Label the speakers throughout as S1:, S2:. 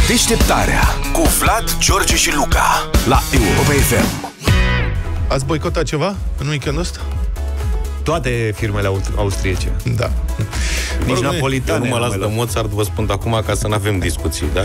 S1: Deșteptarea cu Vlad, George și Luca la Europa FM.
S2: Ați boicotat ceva în weekendul ăsta?
S3: Toate firmele austriece.
S2: Da.
S3: Nici napolitane.
S4: Eu nu mă las de Mozart, vă spun de acum, ca să nu avem discuții, da?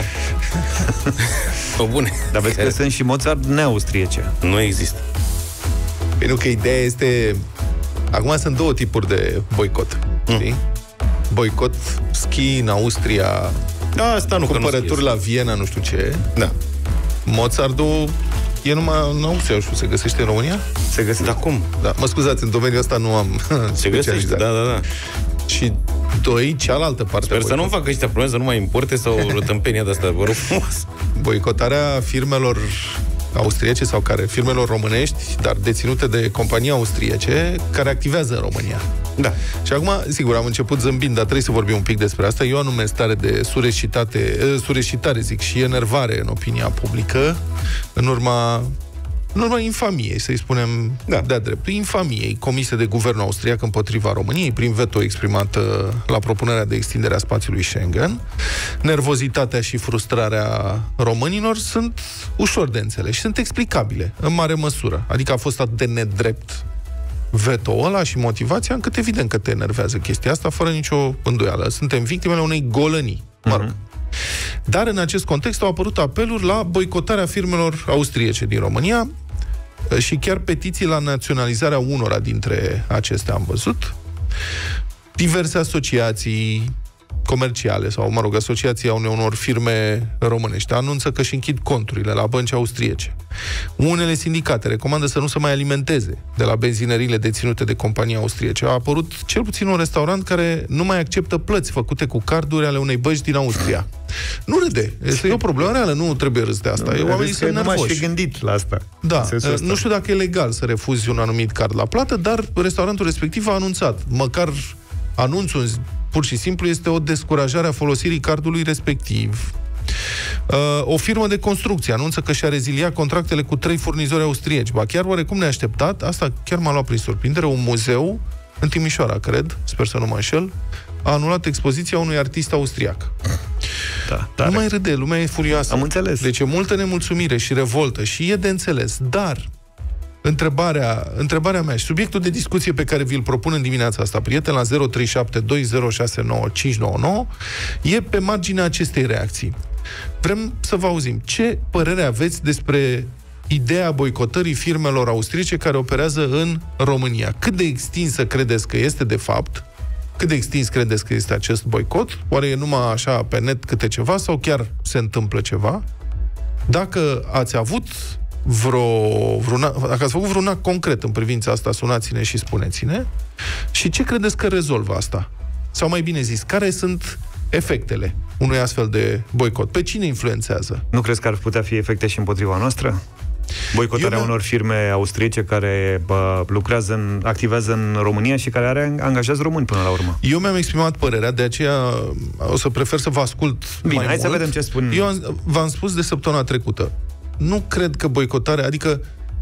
S4: Pe bune.
S3: Dar vezi că sunt și Mozart neaustriece.
S4: Nu există.
S2: Pentru că ideea este... Acum sunt două tipuri de boicot. Știi? Boicot ski în Austria,
S4: asta nu,
S2: cumpărături la Viena, nu știu ce.
S4: Da.
S2: Mozartul e numai în Austria, nu știu, se găsește în România?
S4: Se găsește. Dar cum?
S2: Da, mă scuzați, în domeniul ăsta nu am
S4: se găsește, da.
S2: Și doi, cealaltă parte.
S4: Sper să nu facă ăștia probleme, să nu mai importe sau rătâmpenia de asta, vă rog frumos.
S2: Boicotarea firmelor austriece sau firmelor românești, dar deținute de companii austriece care activează în România.
S4: Da.
S2: Și acum, sigur, am început zâmbind, dar trebuie să vorbim un pic despre asta. Eu anume stare de sureșitare, zic, și enervare în opinia publică, în urma infamiei, să-i spunem de-a drept, infamiei comise de guvernul austriac împotriva României, prin veto exprimat la propunerea de extindere a spațiului Schengen. Nervozitatea și frustrarea românilor sunt ușor de înțeles și sunt explicabile, în mare măsură. Adică a fost atât de nedrept veto-ul ăla și motivația, încât evident că te enervează chestia asta, fără nicio îndoială. Suntem victimele unei golănii, mă rog. Dar în acest context au apărut apeluri la boicotarea firmelor austriece din România și chiar petiții la naționalizarea unora dintre acestea am văzut. Diverse asociații comerciale sau, mă rog, asociații a unor firme românești anunță că își închid conturile la bănci austriece. Unele sindicate recomandă să nu se mai alimenteze de la benzinările deținute de companii austriece. A apărut cel puțin un restaurant care nu mai acceptă plăți făcute cu carduri ale unei bănci din Austria. Nu râde. Este o problemă reală, nu trebuie râs de asta. Oamenii sunt nervoși.
S3: Nu m-aș fi gândit la asta.
S2: Da, nu știu dacă e legal să refuzi un anumit card la plată, dar restaurantul respectiv a anunțat. Măcar anunțul pur și simplu este o descurajare a folosirii cardului respectiv. O firmă de construcție anunță că și-a reziliat contractele cu 3 furnizori austrieci. Ba chiar oarecum neașteptat, asta chiar m-a luat prin surprindere, un muzeu în Timișoara, cred, sper să nu mă înșel, a anulat expoziția unui artist austriac.
S3: Da,
S2: nu mai râde, lumea e furioasă.
S3: Am înțeles.
S2: Deci e multă nemulțumire și revoltă și e de înțeles, dar întrebarea mea și subiectul de discuție pe care vi-l propun în dimineața asta, prieteni, la 0372069599, e pe marginea acestei reacții. Vrem să vă auzim. Ce părere aveți despre ideea boicotării firmelor austriece care operează în România? Cât de extinsă credeți că este de fapt? Cât de extins credeți că este acest boicot? Oare e numai așa pe net câte ceva sau chiar se întâmplă ceva? Dacă ați avut dacă ați făcut vreun act concret în privința asta, sunați-ne și spuneți-ne. Și ce credeți că rezolvă asta? Sau mai bine zis, care sunt efectele unui astfel de boicot? Pe cine influențează?
S3: Nu crezi că ar putea fi efecte și împotriva noastră? Boicotarea unor firme austriece care activează în România și care angajează români până la urmă.
S2: Eu mi-am exprimat părerea, de aceea o să prefer să vă ascult mai mult.
S3: Hai să vedem ce spun.
S2: Eu v-am spus de săptămâna trecută. Nu cred că boicotarea, adică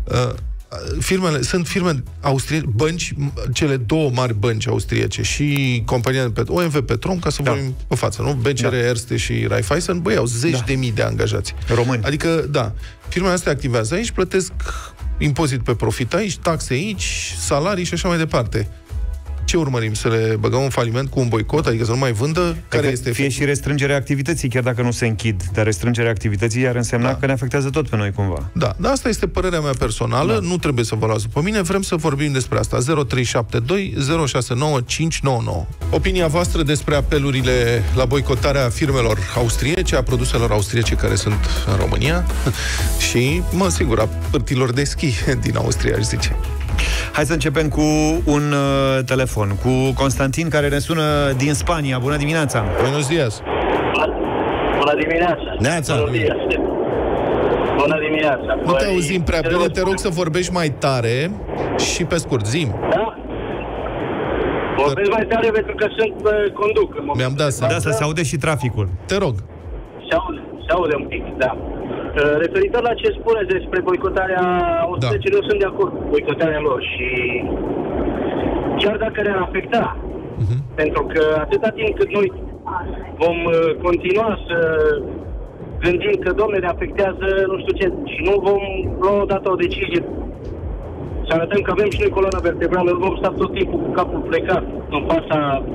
S2: sunt firme austriece, bănci, cele două mari bănci austriece și compania de OMV Petrom, ca să vorbim pe față, nu? BCR, Erste și Raiffeisen, au zeci de mii de angajați.
S3: Români.
S2: Adică, firmele astea activează aici, plătesc impozit pe profit aici, taxe aici, salarii și așa mai departe. Ce urmărim? Să le băgăm în faliment cu un boicot? Adică să nu mai vândă? Care este
S3: fie și restrângerea activității, chiar dacă nu se închid. Dar restrângerea activității ar însemna că ne afectează tot pe noi cumva.
S2: Da, dar asta este părerea mea personală. Nu trebuie să vă luați după mine. Vrem să vorbim despre asta. 0372 069599. Opinia voastră despre apelurile la boicotarea firmelor austriece, a produselor austriece care sunt în România și, sigur, a pârtilor de schi din Austria, aș zice.
S3: Hai să începem cu un telefon, cu Constantin, care ne sună din Spania. Bună dimineața!
S2: Buenos días!
S5: Bună dimineața!
S4: Neața!
S5: Bună dimineața!
S2: Nu te auzim prea bine, te rog să vorbești mai tare și pe scurt, zi-mi.
S5: Da? Vorbesc mai tare pentru că conduc în momentul.
S2: Mi-am dat seama.
S3: Da, să se aude și traficul.
S2: Te rog.
S5: Se aude un pic, da. Referitor la ce spuneți despre boicotarea austriecilor, eu sunt de acord cu boicotarea lor și chiar dacă ne-ar afecta, pentru că atâta timp cât noi vom continua să gândind că, domne, ne afectează nu știu ce, și nu vom lua odată o decizie să arătăm că avem și noi coloana vertebrală, vom sta tot timpul cu capul plecat în fața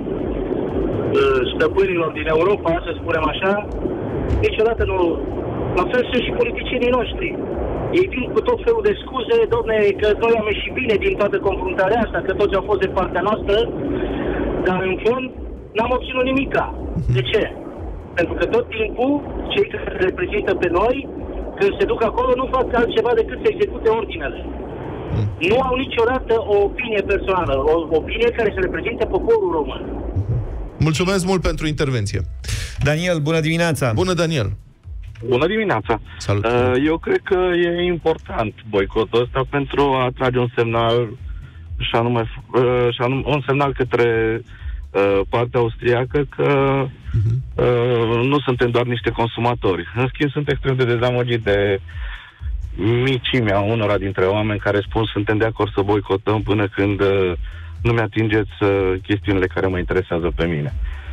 S5: stăpânilor din Europa, să spunem așa, niciodată nu. La fel sunt și politicienii noștri. Ei vin cu tot felul de scuze, domne, că noi am ieșit bine din toată confruntarea asta, că toți au fost de partea noastră, dar în fond n-am obținut nimica. De ce? Pentru că tot timpul cei care reprezintă pe noi, când se duc acolo, nu fac altceva decât să execute ordinele. Nu au niciodată o opinie personală, o opinie care să reprezinte poporul român.
S2: Mulțumesc mult pentru intervenție.
S3: Daniel, bună dimineața!
S2: Bună, Daniel!
S6: Bună dimineața!
S2: Salut!
S6: Eu cred că e important boicotul ăsta pentru a trage un semnal, și anume un semnal către partea austriacă că nu suntem doar niște consumatori. În schimb, sunt extrem de dezamăgit de micimea unora dintre oameni care spun suntem de acord să boicotăm până când nu mi-atingeți chestiunile care mă interesează pe mine.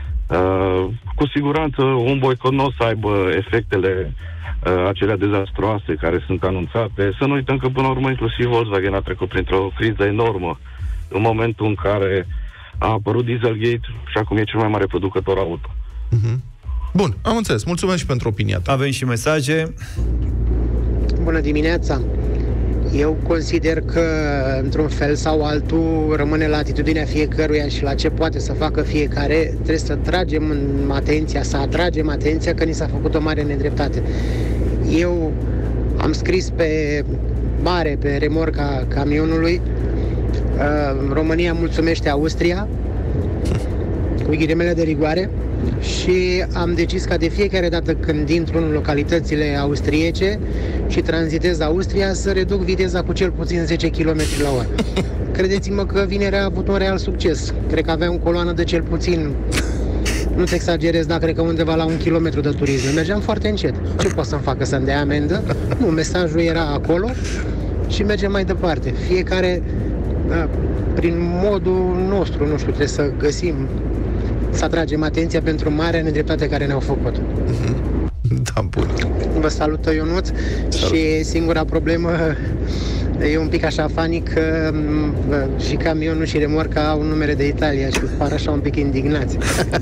S6: Cu siguranță un boicot nu o să aibă efectele acelea dezastroase care sunt anunțate. Să nu uităm că până la urmă inclusiv Volkswagen a trecut printr-o criză enormă în momentul în care a apărut Dieselgate și acum e cel mai mare producător auto.
S2: Bun, am înțeles. Mulțumesc și pentru opinia ta.
S3: Avem și mesaje.
S7: Bună dimineața! Eu consider că, într-un fel sau altul, rămâne la atitudinea fiecăruia și la ce poate să facă fiecare. Trebuie să atragem atenția că ni s-a făcut o mare nedreptate. Eu am scris pe remorca camionului, România mulțumește Austria, cu ghilimele de rigoare, și am decis ca de fiecare dată când intru în localitățile austriece și tranzitez Austria să reduc viteza cu cel puțin 10 km la oră. Credeți-mă că vinerea a avut un real succes. Cred că aveam coloană de cel puțin, nu te exagerez, dar cred că undeva la 1 kilometru de turism. Mergeam foarte încet. Ce pot să-mi facă, să-mi dea amendă? Nu, mesajul era acolo și mergem mai departe. Fiecare, prin modul nostru, nu știu, trebuie să găsim, să atragem atenția pentru marea nedreptate care ne-au făcut.
S2: Da, bun.
S7: Vă salută Ionuț. Și singura problemă e un pic așa funny că și camionul și remorca au numere de Italia și par așa un pic indignați.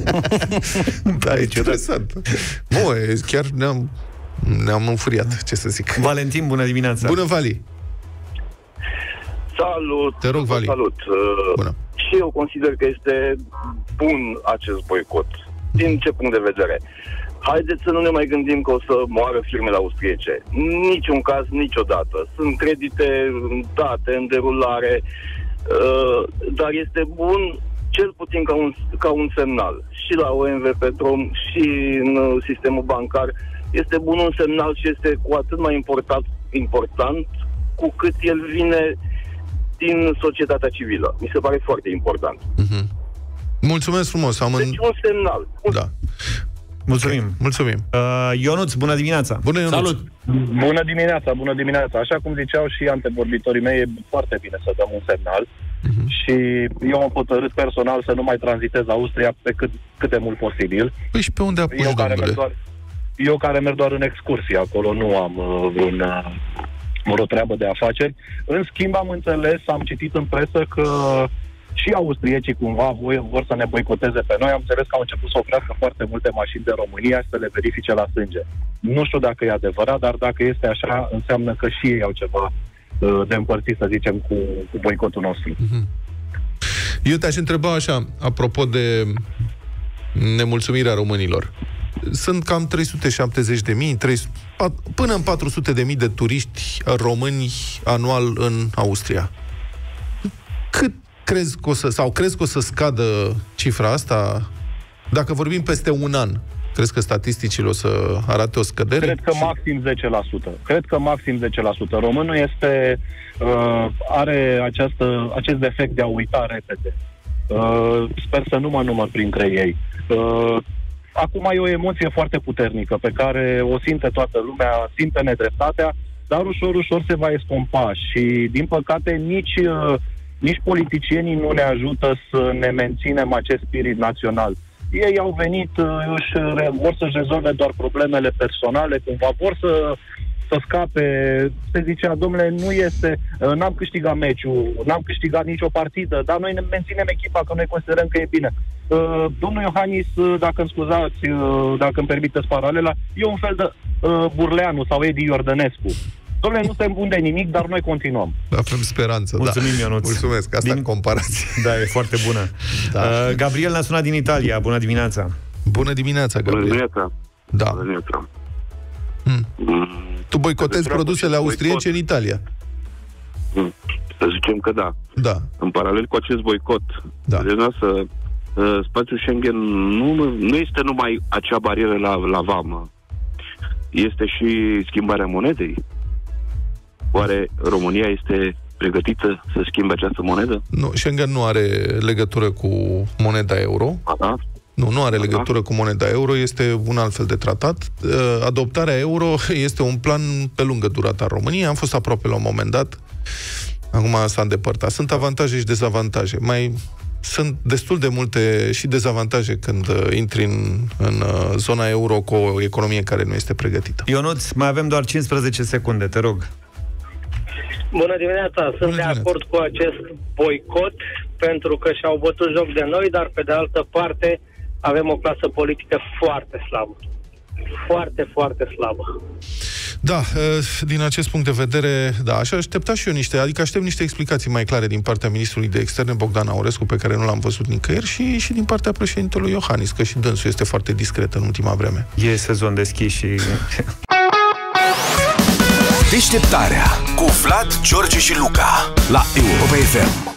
S2: Da, e interesant. Bă, chiar ne-am înfuriat, ce să zic.
S3: Valentin, bună dimineața!
S2: Bună, Vali!
S8: Salut!
S2: Te rog, Vali.
S8: Salut!
S2: Bună.
S8: Și eu consider că este bun acest boicot. Din ce punct de vedere? Haideți să nu ne mai gândim că o să moară firmele austriece. Niciun caz, niciodată. Sunt credite date în derulare, dar este bun cel puțin ca un semnal. Și la OMV Petrom și în sistemul bancar este bun un semnal și este cu atât mai important cu cât el vine din societatea civilă. Mi se pare foarte important.
S2: Mulțumesc frumos.
S8: Deci un semnal.
S2: Da.
S3: Mulțumim.
S2: Okay. Mulțumim.
S3: Ionuț, bună dimineața.
S2: Bună, Ionuț.
S4: Salut.
S6: Bună dimineața, bună dimineața. Așa cum ziceau și antevorbitorii mei, e foarte bine să dăm un semnal. Și eu am hotărât personal să nu mai tranzitez Austria pe cât de mult posibil.
S2: Păi și pe unde apuci, domnule?
S6: Eu care merg doar în excursie acolo, nu am vreo treabă de afaceri. În schimb, am înțeles, am citit în presă că și austriecii cumva vor să ne boicoteze pe noi. Am înțeles că au început să oprească foarte multe mașini de România și să le verifice la sânge. Nu știu dacă e adevărat, dar dacă este așa, înseamnă că și ei au ceva de împărțit, să zicem, cu boicotul nostru.
S2: Eu te-aș întreba așa, apropo de nemulțumirea românilor. Sunt cam 370.000, până în 400.000 de turiști români anual în Austria. Cât crezi că o să scadă cifra asta? Dacă vorbim peste un an, crezi că statisticile o să arate o scădere?
S6: Cred că maxim 10%. Românul are acest defect de a uita repede. Sper să nu mă număr printre ei. Acum e o emoție foarte puternică pe care o simte toată lumea, simte nedreptatea, dar ușor se va estompa și, din păcate, nici politicienii nu ne ajută să ne menținem acest spirit național. Ei au venit, vor să-și rezolve doar problemele personale, cumva vor să scape. Se zicea, domnule, nu este, n-am câștigat meciul, n-am câștigat nicio partidă, dar noi ne menținem echipa, că noi considerăm că e bine. Domnul Iohannis, dacă îmi scuzați, dacă îmi permiteți paralela, e un fel de Burleanu sau Edi Iordănescu. Dom'le, nu se îmbunde nimic, dar noi continuăm.
S2: Avem speranță.
S3: Mulțumim, Ionuț.
S2: Mulțumesc, asta în comparație.
S3: Da, e foarte bună. Da. Gabriel ne-a sunat din Italia. Bună dimineața.
S2: Bună dimineața, Gabriel.
S8: Bună dimineața.
S2: Da.
S8: Bună dimineața.
S2: Tu boicotezi produsele austriece în Italia?
S8: Să zicem că da.
S2: Da.
S8: În paralel cu acest boicot, spațiul Schengen nu este numai acea barieră la vamă. Este și schimbarea monedei. Oare România este pregătită să schimbe această monedă?
S2: Nu, Schengen nu are legătură cu moneda euro.
S8: Aha.
S2: Nu are legătură cu moneda euro, este un alt fel de tratat. Adoptarea euro este un plan pe lungă durată a României. Am fost aproape la un moment dat. Acum s-a îndepărtat. Sunt avantaje și dezavantaje. Sunt destul de multe și dezavantaje când intri în zona euro cu o economie care nu este pregătită.
S3: Ionuț, mai avem doar 15 secunde, te rog.
S5: Bună dimineața! Sunt de acord cu acest boicot pentru că și-au bătut joc de noi, dar pe de altă parte avem o clasă politică foarte slabă. Foarte, foarte slabă.
S2: Da, din acest punct de vedere, da, așa aștepta și eu aștept niște explicații mai clare din partea ministrului de externe Bogdan Aurescu, pe care nu l-am văzut nicăieri, și din partea președintelui Iohannis, că și dânsul este foarte discret în ultima vreme.
S3: E sezon deschis și...
S1: Deșteptarea cu Vlad, George și Luca la Europa FM.